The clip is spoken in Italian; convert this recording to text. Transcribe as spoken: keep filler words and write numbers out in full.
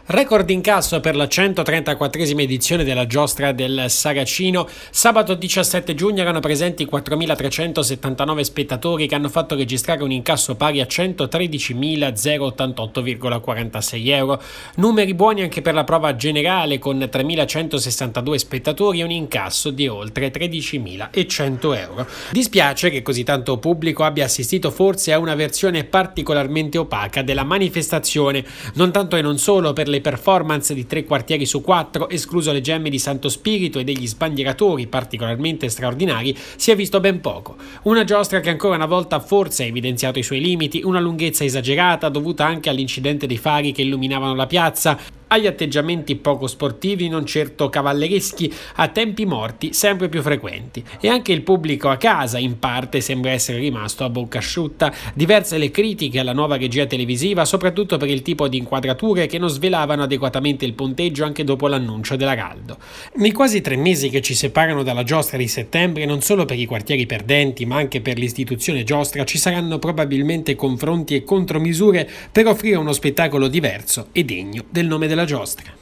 Record incasso per la centotrentaquattresima edizione della Giostra del Saracino. Sabato diciassette giugno erano presenti quattromilatrecentosettantanove spettatori che hanno fatto registrare un incasso pari a centotredicimilaottantotto virgola quarantasei euro. Numeri buoni anche per la prova generale con tremilacentosessantadue spettatori e un incasso di oltre tredicimilacento euro. Dispiace che così tanto pubblico abbia assistito forse a una versione particolarmente opaca della manifestazione, non tanto e non solo per le performance di tre quartieri su quattro, escluso le gemme di Santo Spirito e degli sbandieratori particolarmente straordinari, si è visto ben poco. Una giostra che ancora una volta forse ha evidenziato i suoi limiti, una lunghezza esagerata dovuta anche all'incidente dei fari che illuminavano la piazza, agli atteggiamenti poco sportivi, non certo cavallereschi, a tempi morti sempre più frequenti. E anche il pubblico a casa in parte sembra essere rimasto a bocca asciutta. Diverse le critiche alla nuova regia televisiva, soprattutto per il tipo di inquadrature che non svelavano adeguatamente il punteggio anche dopo l'annuncio dell'Araldo. Nei quasi tre mesi che ci separano dalla giostra di settembre, non solo per i quartieri perdenti ma anche per l'istituzione giostra, ci saranno probabilmente confronti e contromisure per offrire uno spettacolo diverso e degno del nome della giostra.